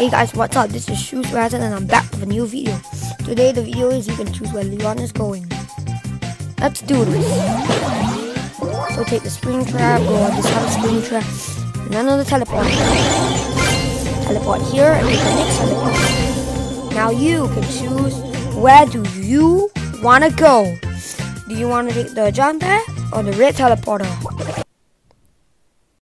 Hey guys, what's up? This is Shoes Razan and I'm back with a new video. Today the video is you can choose where Leon is going. Let's do this. So take the spring trap, go on this other spring trap, and then on the teleport. Teleport here and take the next teleport. Now you can choose where do you want to go. Do you want to take the jump pad or the red teleporter?